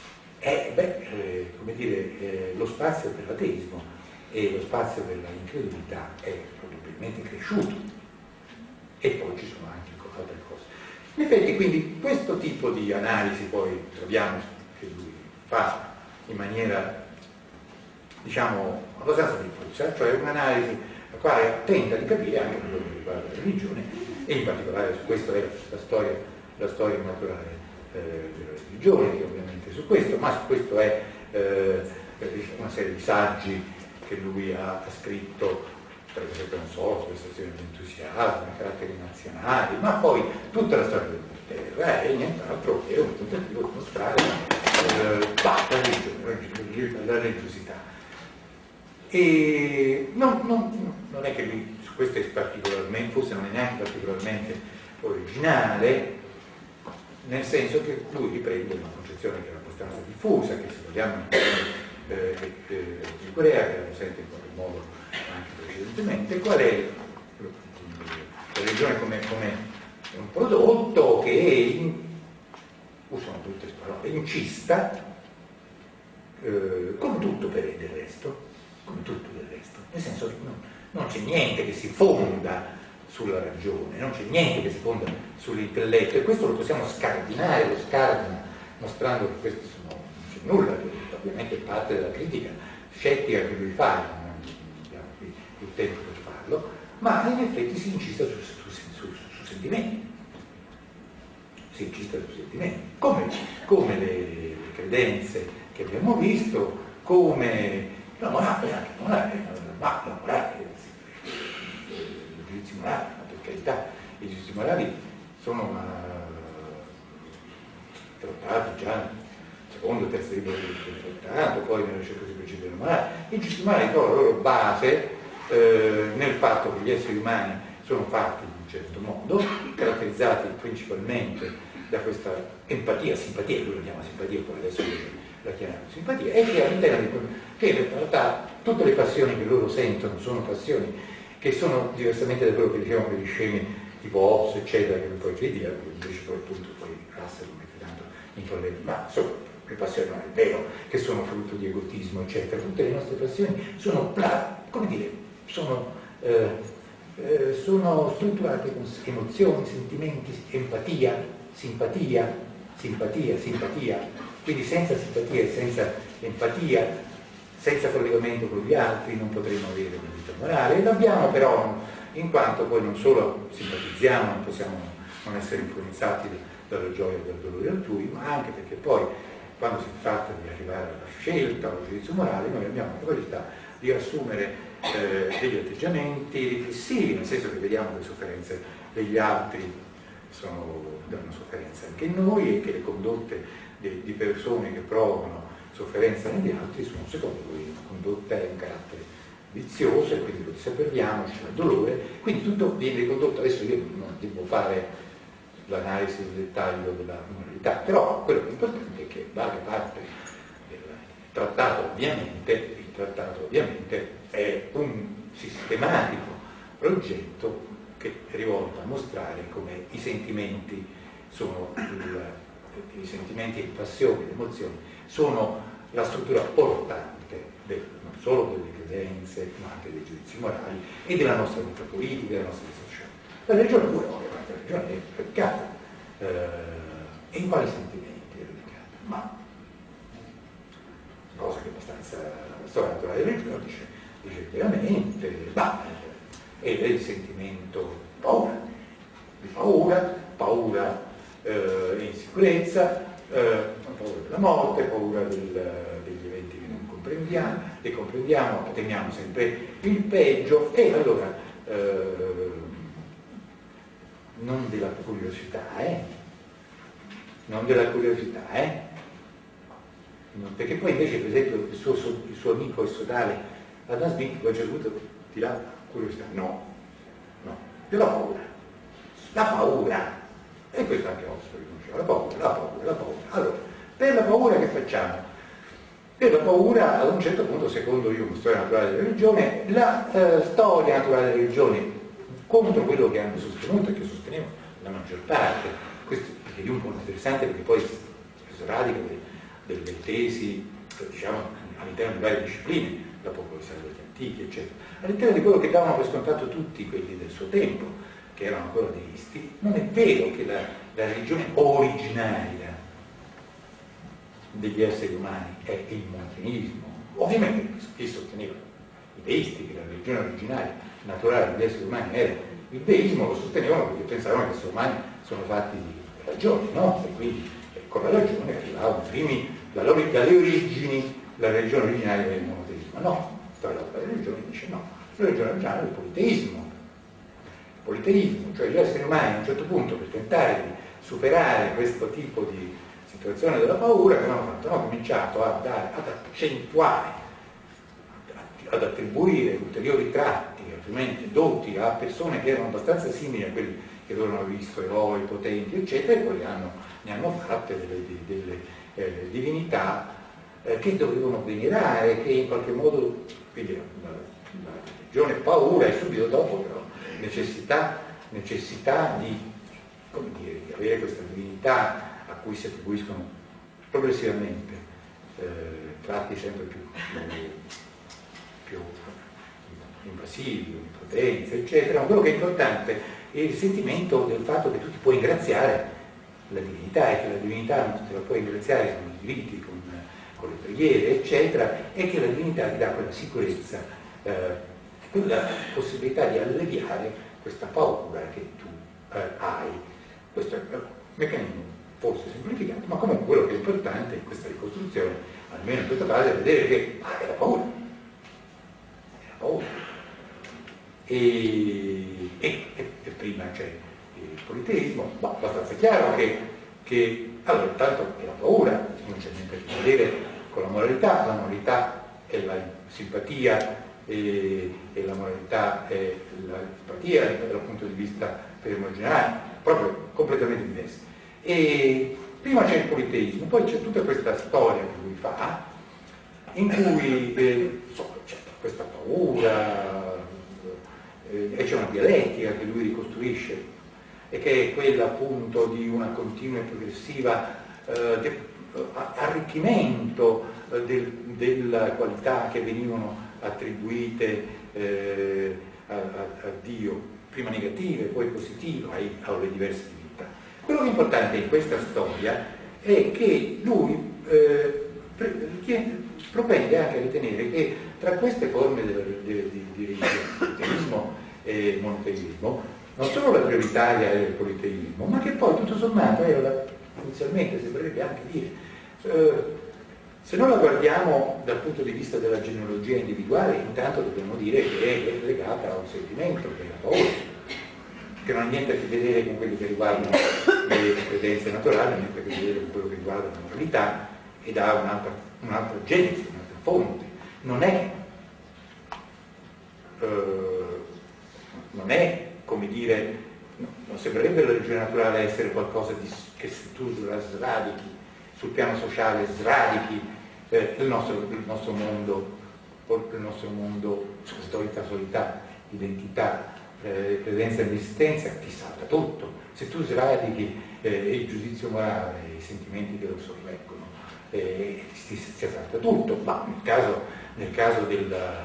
come dire, lo spazio per l'ateismo e lo spazio per l'incredulità è probabilmente cresciuto, e poi ci sono anche altre cose. In effetti, quindi, questo tipo di analisi poi troviamo che lui fa in maniera, diciamo, abbastanza diffusa, cioè un'analisi la quale tenta di capire anche quello che riguarda la religione, e in particolare su questo è la storia naturale della religione, che ovviamente su questo, ma su questo è una serie di saggi che lui ha scritto, per esempio, non so, sulle stazioni di entusiasmo, i caratteri nazionali, ma poi tutta la storia del terra è nient'altro che un tentativo di mostrare la religiosità. E non è che lui su questo è particolarmente, forse non è neanche particolarmente originale, nel senso che lui riprende una concezione che è abbastanza diffusa, che se vogliamo di Corea, che era presente in qualche modo anche precedentemente, qual è la religione come un prodotto che usano tutte queste parole, incista, come tutto del resto, nel senso che non c'è niente che si fonda sulla ragione, non c'è niente che si fonda sull'intelletto, e questo lo possiamo scardinare, lo scardina, mostrando che questo non c'è nulla, che ovviamente è parte della critica scettica che lui fa, non abbiamo qui il tempo per farlo, ma in effetti si insista su sentimenti. Si insista su sentimenti, come le credenze che abbiamo visto, come la morale, anche la morale, i giudizi morali, per carità, i giudizi morali sono trattati già nel secondo e terzo libro del trattato, poi nella ricerca sui principi della morale. I giudizi morali trovano la loro base nel fatto che gli esseri umani sono fatti in un certo modo, caratterizzati principalmente da questa empatia, simpatia, lui la chiama simpatia, poi adesso la chiamiamo simpatia, e che all'interno che in realtà tutte le passioni che loro sentono sono passioni che sono diversamente da quello che dicevano per gli scemi tipo Hobbes, eccetera, che poi critica, invece poi appunto poi Russell lo mette tanto in problemi, ma sono le passioni, non è vero che sono frutto di egotismo, eccetera. Tutte le nostre passioni sono, come dire, sono strutturate con emozioni, sentimenti, empatia, simpatia, quindi senza simpatia e senza empatia, senza collegamento con gli altri non potremo avere una vita morale, e l'abbiamo però in quanto poi non solo simpatizziamo, non possiamo non essere influenzati dalla gioia e dal dolore altrui, ma anche perché poi quando si tratta di arrivare alla scelta o al giudizio morale noi abbiamo la capacità di assumere degli atteggiamenti riflessivi, nel senso che vediamo che le sofferenze degli altri danno sofferenza anche in noi, e che le condotte di persone che provano sofferenza negli altri sono secondo lui una condotta e un carattere vizioso, e quindi lo disapperdiamoci dal dolore, quindi tutto viene ricondotto. Adesso io non devo fare l'analisi del dettaglio della moralità, però quello che è importante è che varia parte del trattato ovviamente è un sistematico progetto che è rivolto a mostrare come i sentimenti sono i sentimenti, le passioni, le emozioni sono la struttura portante non solo delle credenze, ma anche dei giudizi morali e della nostra vita politica, della nostra vita sociale. La religione pure, ovviamente, la religione è radicata. E in quali sentimenti è radicata? Ma cosa che è abbastanza la storia naturale della religione dice chiaramente, è il sentimento di paura e insicurezza, paura della morte, paura degli eventi che non comprendiamo, li comprendiamo, temiamo sempre il peggio, e allora non della curiosità, perché poi invece per esempio il suo amico e sodale Adam Smith a un certo punto ti dà curiosità, no, della paura, e questo anche Oxford riconosceva, la paura. Allora, per la paura che facciamo? Per la paura, ad un certo punto, secondo Hume, storia naturale della religione, la storia naturale della religione contro quello che hanno sostenuto e che sosteneva la maggior parte, questo perché Hume è molto interessante, perché poi si radica delle tesi, diciamo, all'interno di varie discipline, la popolazione degli antichi, eccetera, all'interno di quello che davano per scontato tutti quelli del suo tempo, che erano ancora deisti. Non è vero che la religione originaria degli esseri umani è il monoteismo. Ovviamente chi sosteneva i deisti che la religione originaria naturale degli esseri umani era il deismo, lo sostenevano perché pensavano che gli esseri umani sono fatti di ragione, no? E quindi con la ragione arrivavano dalle origini, la religione originaria del monoteismo. No, la religione dice no, la religione originaria è il politeismo, cioè gli esseri umani a un certo punto, per tentare di superare questo tipo di situazione della paura, che hanno fatto? Hanno cominciato ad accentuare, ad attribuire ulteriori tratti, ovviamente doti a persone che erano abbastanza simili a quelli che loro hanno visto, eroi, potenti, eccetera, e poi ne hanno fatte delle divinità che dovevano venerare, che in qualche modo, quindi la religione paura, e subito dopo però necessità di, come dire, di avere questa divinità a cui si attribuiscono progressivamente tratti sempre più invasivi, potenza, eccetera. Ma quello che è importante è il sentimento del fatto che tu ti puoi ringraziare la divinità, e che la divinità non te la puoi ringraziare con i riti, con le preghiere, eccetera, e che la divinità ti dà quella sicurezza quella possibilità di alleviare questa paura che tu hai. Questo è un meccanismo forse semplificato, ma comunque quello che è importante in questa ricostruzione, almeno in questa fase, è vedere che era paura. Era paura. E prima c'è il politeismo, ma abbastanza chiaro che allora intanto è la paura, non c'è niente a che vedere con la moralità è la simpatia e la moralità è la simpatia dal punto di vista generale, proprio completamente diversi. E prima c'è il politeismo, poi c'è tutta questa storia che lui fa, in cui c'è questa paura, e c'è una dialettica che lui ricostruisce, e che è quella appunto di una continua e progressiva arricchimento della qualità che venivano attribuite a Dio, prima negative, poi positive, alle diverse divinità. Quello che è importante in questa storia è che lui propende anche a ritenere che tra queste forme di politeismo e monoteismo non solo la prioritaria era il politeismo, ma che poi tutto sommato era inizialmente, sembrerebbe anche dire, se non la guardiamo dal punto di vista della genealogia individuale, intanto dobbiamo dire che è legata a un sentimento che è la paura, che non ha niente a che vedere con quelli che riguardano le credenze naturali, niente a che vedere con quello che riguarda la moralità, ed ha un'altra genesi, un'altra fonte. Non è come dire, non sembrerebbe la religione naturale essere qualcosa che se tu la sradichi sul piano sociale, sradichi il nostro mondo, solità, identità, presenza e esistenza, ti salta tutto. Se tu sradichi il giudizio morale, i sentimenti che lo sorreggono, si salta tutto. Ma nel caso della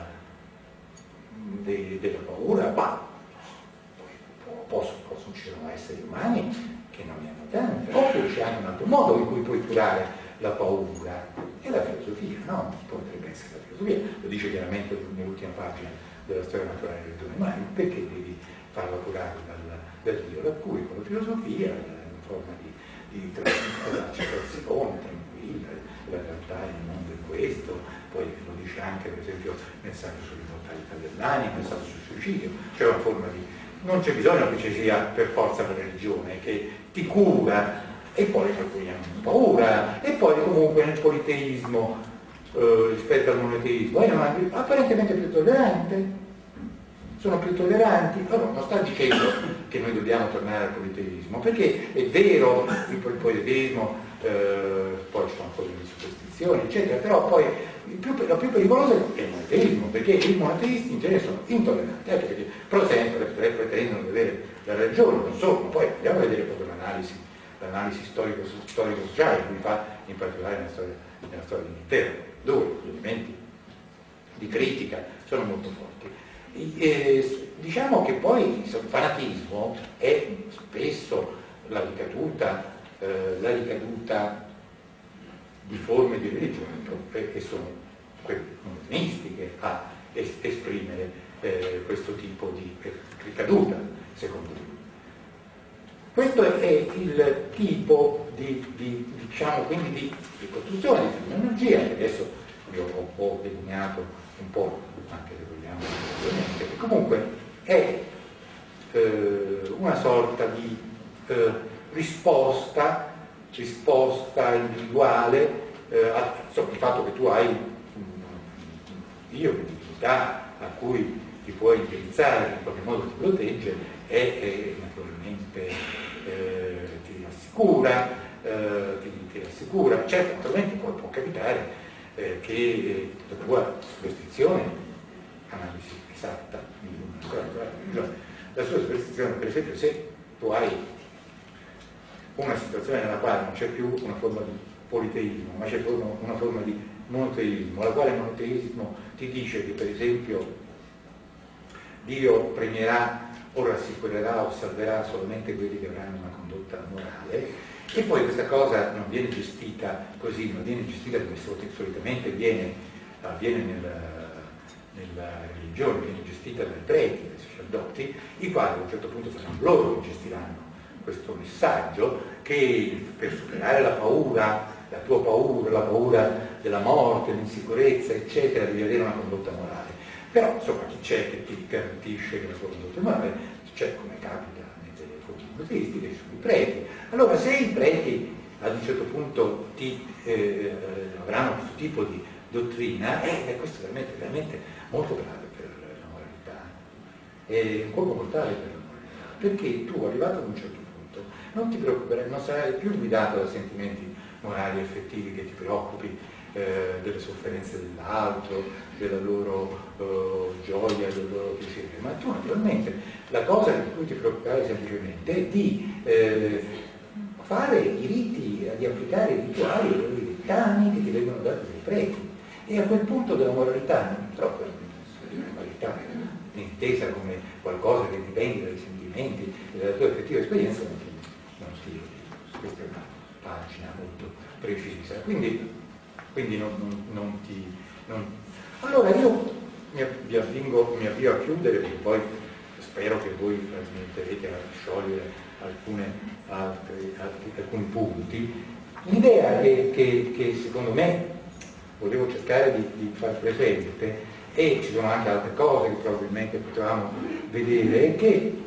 paura, possono ci sono esseri umani che non ne hanno tante, oppure c'è anche un altro modo in cui puoi curare la paura, è la filosofia, no? Potrebbe essere la filosofia, lo dice chiaramente nell'ultima pagina della storia naturale delle due umane, perché devi farla curare dal Dio? La curi con la filosofia, in forma di accettazione tranquilla, la realtà il mondo è questo, poi lo dice anche per esempio nel saggio sull'immortalità dell'anima, nel saggio sul suicidio, c'è una forma di... non c'è bisogno che ci sia per forza la religione che ti cura, e poi alcuni hanno paura, e poi comunque nel politeismo rispetto al monoteismo erano apparentemente più tolleranti, sono più tolleranti. Allora non sta dicendo che noi dobbiamo tornare al politeismo, perché è vero il politeismo, poi ci sono forme di superstizione eccetera, però poi la più pericolosa è il monoteismo, perché i monoteisti in genere sono intolleranti, anche perché pretendono di avere la ragione, non solo, ma poi andiamo a vedere proprio l'analisi storico-sociale che lui fa in particolare nella storia dell'Inghilterra, dove gli elementi di critica sono molto forti. Diciamo che poi il fanatismo è spesso la ricaduta di forme di religione che sono quelle comunistiche a esprimere questo tipo di ricaduta, secondo lui. Questo è il tipo diciamo, quindi di ricostruzione, di terminologia, che adesso io ho delineato un po', anche se vogliamo, che comunque è una sorta di risposta individuale il fatto che tu hai Dio, un'entità a cui ti puoi indirizzare, che in qualche modo ti protegge e naturalmente ti rassicura. Certo, naturalmente poi può capitare che la tua superstizione, analisi esatta di la sua superstizione, per esempio, se tu hai una situazione nella quale non c'è più una forma di politeismo, ma c'è una forma di monoteismo, la quale monoteismo ti dice che per esempio Dio premierà o rassicurerà o salverà solamente quelli che avranno una condotta morale, e poi questa cosa non viene gestita così, non viene gestita come solitamente avviene nella religione viene gestita dai preti, dai sacerdoti, i quali a un certo punto saranno loro che gestiranno questo messaggio, che per superare la paura, la tua paura, la paura della morte, l'insicurezza, eccetera, devi avere una condotta morale. Però, insomma, chi c'è che ti garantisce che la tua condotta è morale? C'è, come capita nelle comunità cristiche, sono i preti. Allora, se i preti ad un certo punto avranno questo tipo di dottrina, questo è veramente molto grave per la moralità, è un colpo mortale per la moralità, perché tu, arrivato ad un certo punto, non ti preoccuperai, non sarai più guidato da sentimenti morali effettivi che ti preoccupi delle sofferenze dell'altro, della loro gioia, del loro piacere, ma tu naturalmente la cosa di cui ti preoccuperai semplicemente è di fare i riti, di applicare i rituali, i dettami che ti vengono dati dai preti. E a quel punto della moralità, non proprio la moralità intesa come qualcosa che dipende dai sentimenti e dalla tua effettiva esperienza, non ti questa è una pagina molto precisa. Quindi allora io mi avvio a chiudere, perché poi spero che voi mi aiuterete a sciogliere alcuni punti. L'idea che secondo me volevo cercare di far presente, e ci sono anche altre cose che probabilmente potevamo vedere, è che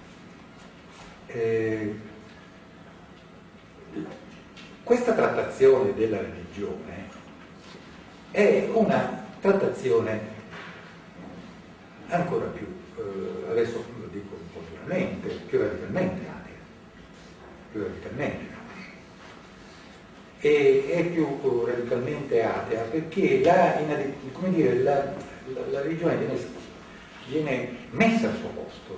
questa trattazione della religione è una trattazione ancora più, adesso lo dico un po' duramente, più radicalmente atea. E è più radicalmente atea perché la religione viene messa al suo posto,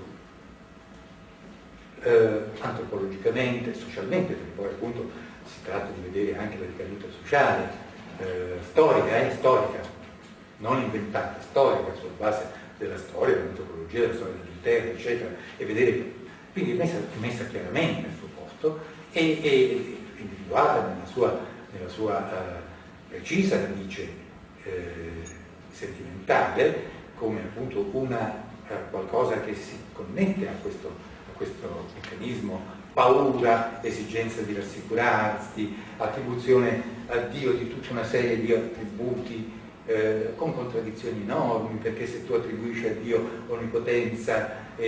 antropologicamente, socialmente, perché poi appunto si tratta di vedere anche la ricaduta sociale, storica, non inventata, storica, sulla base della storia, dell'antropologia, della storia dell'Inghilterra, eccetera, e vedere, quindi è messa chiaramente al suo posto e individuata nella sua precisa radice sentimentale, come appunto qualcosa che si connette a questo meccanismo paura, esigenza di rassicurarsi, attribuzione a Dio di tutta una serie di attributi con contraddizioni enormi, perché se tu attribuisci a Dio onnipotenza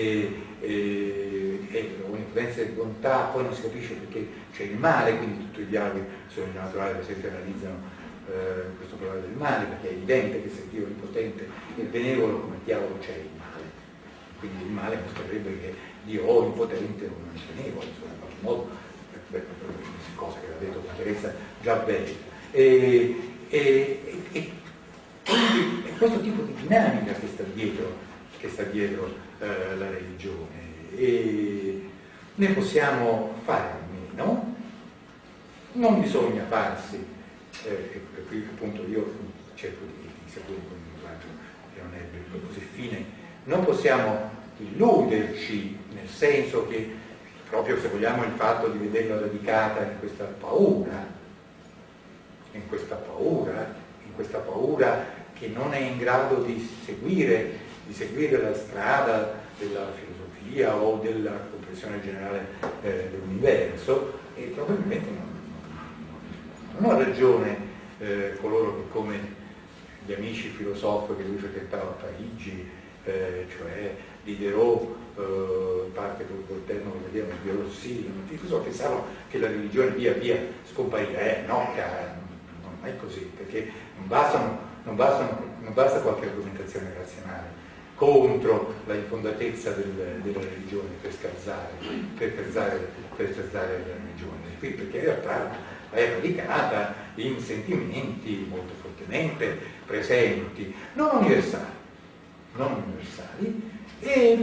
onnipotenza e bontà, poi non si capisce perché c'è il male, quindi tutti i dialoghi sulla religione naturale per esempio analizzano questo problema del male, perché è evidente che se Dio è onnipotente e benevolo, come diavolo c'è il male? Quindi il male mostrerebbe che Dio o onnipotente o non è benevolo, insomma, in qualche modo, cosa che avete con chiarezza già bene. Quindi è questo tipo di dinamica che sta dietro la religione, e ne possiamo fare a meno. Non bisogna farsi, e qui appunto io cerco di seguire con un linguaggio che non è così fine, non possiamo illuderci, nel senso che proprio se vogliamo il fatto di vederla radicata in questa paura che non è in grado di seguire la strada della filosofia o della comprensione generale dell'universo, e probabilmente non ha ragione coloro che, come gli amici filosofi che lui frequentava a Parigi, cioè Diderot, parte con Voltaire non lo vedevano, Diderot sì, pensavano che la religione via via scomparirà. No, cara, non è così, perché non basta qualche argomentazione razionale contro la infondatezza della religione per scherzare la religione, qui, perché in realtà è radicata in sentimenti molto fortemente presenti, non universali, e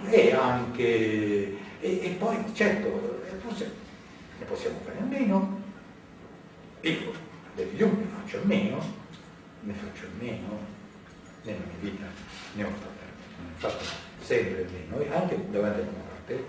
poi certo forse ne possiamo fare a meno. Io delle religioni ne faccio a meno nella mia vita, ne ho fatto sempre a meno, e anche davanti alla morte.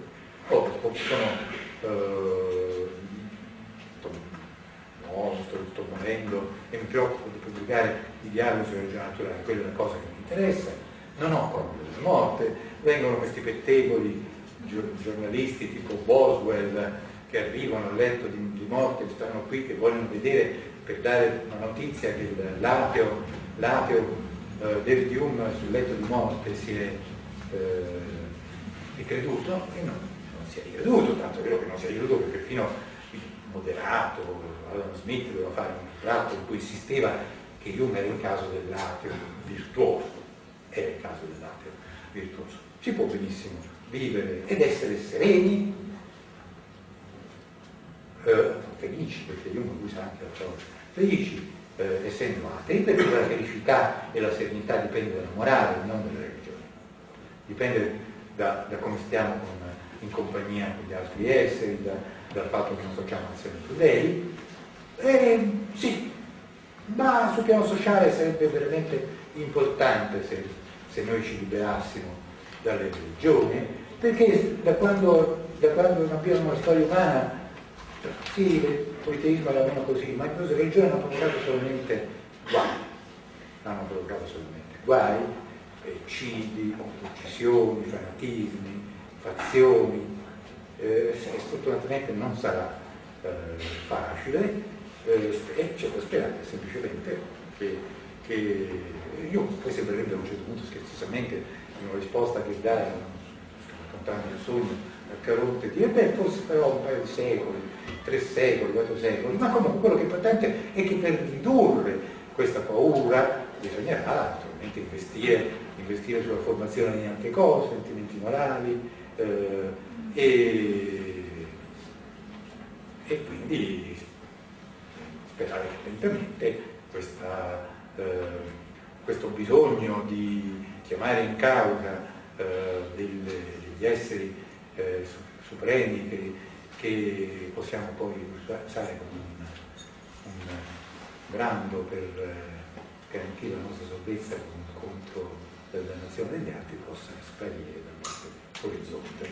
Sto morendo e mi preoccupo di pubblicare i dialoghi sulla religione naturale, quella è la cosa che mi interessa, non ho paura della morte, vengono questi pettegoli giornalisti tipo Boswell che arrivano al letto di morte, che stanno qui, che vogliono vedere per dare una notizia che l'ateo David Hume sul letto di morte si è ricreduto, e non si è ricreduto, tanto è vero che non si è ricreduto perché perfino il moderato Adam Smith doveva fare un ritratto in cui insisteva che Hume era il caso dell'ateo virtuoso, era il caso dell'ateo virtuoso. Si può benissimo vivere ed essere sereni, felici, perché Hume usa anche la parola felici, essendo atei, perché la felicità e la serenità dipende dalla morale, non dalla religione, dipende da come stiamo in compagnia con gli altri esseri, dal fatto che non facciamo azioni crudeli. Sì, ma sul piano sociale sarebbe veramente importante se noi ci liberassimo dalle religioni, perché da quando non abbiamo una storia umana, sì, il politeismo era meno così, ma le religioni hanno provocato solamente guai, eccidi, uccisioni, fanatismi, fazioni. Sfortunatamente non sarà facile, e c'è da sperare semplicemente che io poi sembrerebbe a un certo punto scherzosamente in una risposta che dai, raccontando il sogno a Caronte, dire beh forse però un paio di secoli, 3 secoli, 4 secoli, ma comunque quello che è importante è che per ridurre questa paura bisognerà naturalmente investire sulla formazione di altre cose, sentimenti morali, e quindi sperare che lentamente questo bisogno di chiamare in causa degli esseri supremi che possiamo poi usare come un brando per garantire la nostra salvezza contro la dannazione degli altri, possa sparire dal nostro orizzonte.